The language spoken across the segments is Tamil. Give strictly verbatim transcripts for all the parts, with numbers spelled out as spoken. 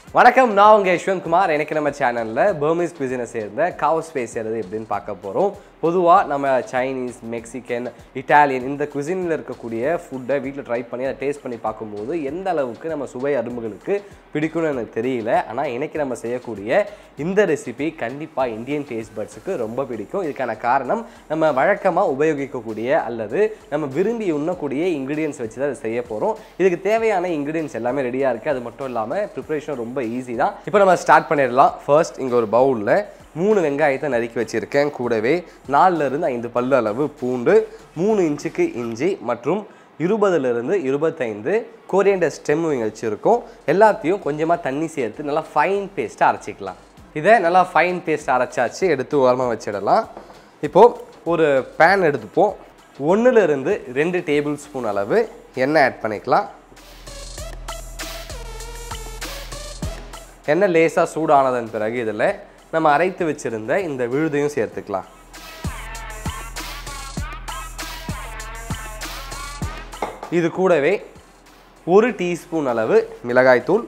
வணக்கம், நான் உங்க Yeshwanth Kumar. எனக்கு நம்ம சேனல்ல Burmese cuisine சேர்ந்த Khao Swe செய்றது எப்படின்னு பார்க்க போறோம். பொதுவா நம்ம சைனீஸ், மெக்சிகன், இட்டாலியன் இந்த cuisineல இருக்கக்கூடிய ஃபுட்டை வீட்ல ட்ரை பண்ணி அதை டேஸ்ட் பண்ணி பார்க்கும்போது எந்த அளவுக்கு நம்ம சுவை அரும்புகளுக்கு பிடிக்கும்னு எனக்கு தெரியல. ஆனா இன்னைக்கு நம்ம செய்யக்கூடிய இந்த ரெசிபி கண்டிப்பா இந்தியன் டேஸ்ட் பட்ஸ்க்கு ரொம்ப பிடிக்கும். இதுக்கான காரணம் நம்ம வழக்கமா உபயோகிக்கக்கூடிய அல்லது நம்ம விரும்பி உண்ணக்கூடிய இன்கிரிடியன்ட்ஸ் வச்சு தான் செய்ய போறோம். இதுக்கு தேவையான இன்கிரிடியன்ட்ஸ் எல்லாமே ரெடியா இருக்கு. அது மட்டும் இல்லாம ப்ரிப்பரேஷன் ரொம்ப ஈஸி தான். இப்போ நம்ம ஸ்டார்ட் பண்ணிடலாம். ஃபர்ஸ்ட் இங்க ஒரு பவுல்ல மூணு வெங்காயத்தை நறுக்கி வச்சிருக்கேன். கூடவே நாலுல இருந்து ஐந்து பல்லு அளவு பூண்டு, மூணு இன்ச்சுக்கு இஞ்சி மற்றும் இருபதுல இருந்து இருபத்தைந்து கோரியண்டர் ஸ்டெம் வச்சிருக்கோம். எல்லாத்தையும் கொஞ்சமா தண்ணி சேர்த்து நல்லா ஃபைன் பேஸ்ட் அரைச்சிக்கலாம். இதை நல்லா ஃபைன் பேஸ்ட் அரைச்சாச்சு, எடுத்து ஓரமா வச்சிடலாம். இப்போ ஒரு பேன் எடுத்துப்போம். ஒன்றுல இருந்து ரெண்டு டேபிள் ஸ்பூன் அளவு எண்ணெய் ஆட் பண்ணிக்கலாம். எண்ணெய் லேசாக சூடானதன் பிறகு இதில் நம்ம அரைத்து வச்சிருந்த இந்த விழுதையும் சேர்த்துக்கலாம். இது கூடவே ஒரு டீஸ்பூன் அளவு மிளகாய்த்தூள்,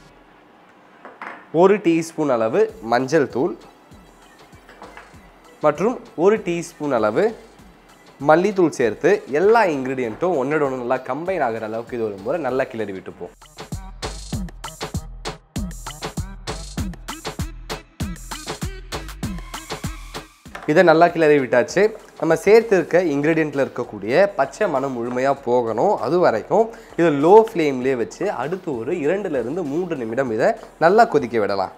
ஒரு டீஸ்பூன் அளவு மஞ்சள் தூள் மற்றும் ஒரு டீஸ்பூன் அளவு மல்லித்தூள் சேர்த்து எல்லா இன்க்ரீடியண்ட்டும் ஒன்றோட ஒன்று நல்லா கம்பைன் ஆகிற அளவுக்கு இது ஒரு முறை நல்லா கிளறி விட்டுப்போம். இதை நல்லா கிளறி விட்டாச்சு. நம்ம சேர்த்துருக்க இன்க்ரீடியண்ட்டில் இருக்கக்கூடிய பச்சை மணம் முழுமையாக போகணும். அது வரைக்கும் இதை லோ ஃப்ளேம்லேயே வச்சு அடுத்து ஒரு இரண்டுலேருந்து மூன்று நிமிடம் இதை நல்லா கொதிக்க விடலாம்.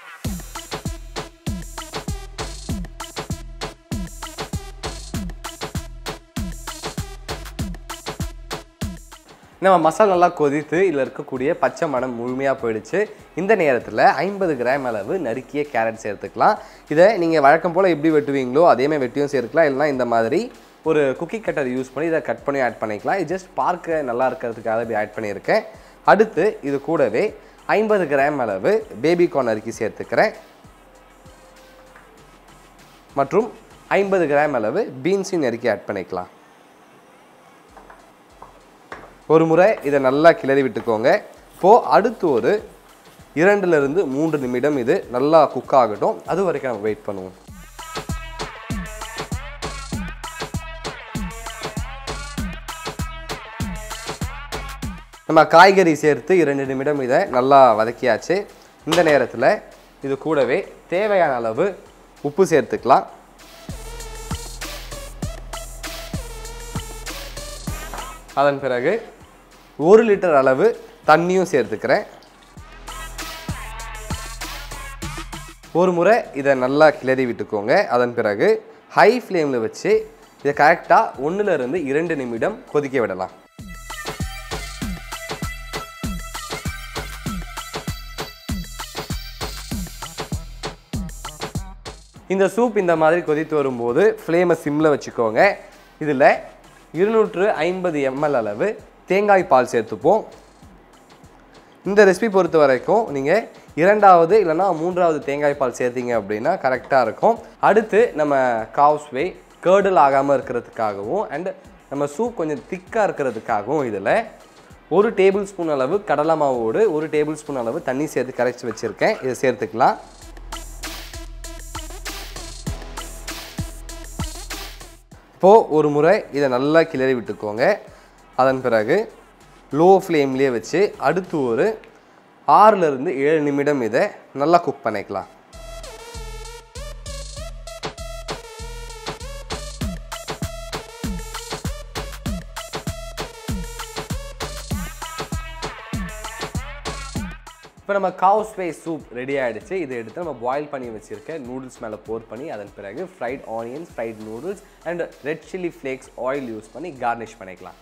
நம்ம மசாலா நல்லா கொதித்து இதில் இருக்கக்கூடிய பச்சை மணம் முழுமையாக போயிடுச்சு. இந்த நேரத்தில் ஐம்பது கிராம் அளவு நறுக்கிய கேரட் சேர்த்துக்கலாம். இதை நீங்கள் வழக்கம் போல் எப்படி வெட்டுவீங்களோ அதேமாதிரி வெட்டியும் சேர்க்கலாம். இல்லைனா இந்த மாதிரி ஒரு குக்கி கட்டர் யூஸ் பண்ணி இதை கட் பண்ணி ஆட் பண்ணிக்கலாம். இது ஜஸ்ட் பார்க்க நல்லா இருக்கிறதுக்காக இப்படி ஆட் பண்ணியிருக்கேன். அடுத்து இது கூடவே ஐம்பது கிராம் அளவு பேபி கார்ன் நறுக்கி சேர்த்துக்கிறேன் மற்றும் ஐம்பது கிராம் அளவு பீன்ஸையும் நறுக்கி ஆட் பண்ணிக்கலாம். ஒரு முறை இதை நல்லா கிளறி விட்டுக்கோங்க. இப்போது அடுத்து ஒரு இரண்டுலேருந்து மூன்று நிமிடம் இது நல்லா குக் ஆகட்டும். அது வரைக்கும் நம்ம வெயிட் பண்ணுவோம். நம்ம காய்கறி சேர்த்து இரண்டு நிமிடம் இதை நல்லா வதக்கியாச்சு. இந்த நேரத்தில் இது கூடவே தேவையான அளவு உப்பு சேர்த்துக்கலாம். அதன் பிறகு ஒரு லிட்டர் அளவு தண்ணியும் சேர்த்துக்கிறேன். ஒரு முறை இதை நல்லா கிளறி விட்டுக்கோங்க. அதன் பிறகு ஹை ஃப்ளேமில் வச்சு இதை கரெக்டாக ஒன்றுலேருந்து இரண்டு நிமிடம் கொதிக்க விடலாம். இந்த சூப் இந்த மாதிரி கொதித்து வரும்போது ஃப்ளேமை சிம்மில் வச்சுக்கோங்க. இதில் இருநூற்று ஐம்பது எம்எல் அளவு தேங்காய் பால் சேர்த்துப்போம். இந்த ரெசிபி பொறுத்த வரைக்கும் நீங்கள் இரண்டாவது இல்லைனா மூன்றாவது தேங்காய் பால் சேர்த்திங்க அப்படின்னா கரெக்டாக இருக்கும். அடுத்து நம்ம காவ் ஸ்வே கேர்டில் ஆகாமல் இருக்கிறதுக்காகவும் அண்ட் நம்ம சூப் கொஞ்சம் திக்காக இருக்கிறதுக்காகவும் இதில் ஒரு டேபிள் ஸ்பூன் அளவு கடலை மாவோடு ஒரு டேபிள் ஸ்பூன் அளவு தண்ணி சேர்த்து கரைச்சி வச்சுருக்கேன். இதை சேர்த்துக்கலாம். இப்போது ஒரு முறை இதை நல்லா கிளறி விட்டுக்கோங்க. அதன் பிறகு லோ ஃப்ளேம்லேயே வச்சு அடுத்து ஒரு ஆறுலேருந்து ஏழு நிமிடம் இதை நல்லா குக் பண்ணிக்கலாம். இப்போ நம்ம காவ் ஸ்வே சூப் ரெடி ஆகிடுச்சு. இதை எடுத்து நம்ம பாயில் பண்ணி வச்சுருக்க நூடுல்ஸ் மேலே போர் பண்ணி அதன் பிறகு fried onions, fried noodles and red chilli flakes oil use பண்ணி கார்னிஷ் பண்ணிக்கலாம்.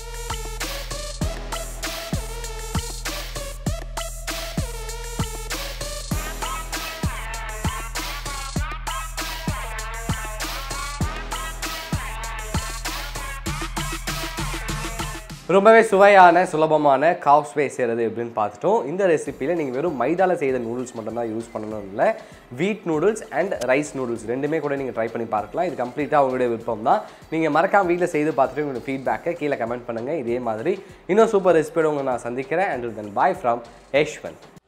ரொம்பவே சுவையான சுலபமான காவ் ஸ்வே செய்கிறது எப்படின்னு பார்த்துட்டோம். இந்த ரெசிப்பியில் நீங்கள் வெறும் மைதாவில் செய்த நூடுல்ஸ் மட்டும்தான் யூஸ் பண்ணணும் இல்லை, வீட் நூடுல்ஸ் அண்ட் ரைஸ் நூடுல்ஸ் ரெண்டுமே கூட நீங்கள் ட்ரை பண்ணி பார்க்கலாம். இது கம்ப்ளீட்டாக உங்களுடைய விருப்பம் தான். நீங்கள் மறக்காம வீட்டில் செய்து பார்த்துட்டு உங்களோட ஃபீட்பேக்கை கீழே கமெண்ட் பண்ணுங்கள். இதே மாதிரி இன்னும் சூப்பர் ரெசிபியோட உங்களை நான் சந்திக்கிறேன். And then bye from Yashwant.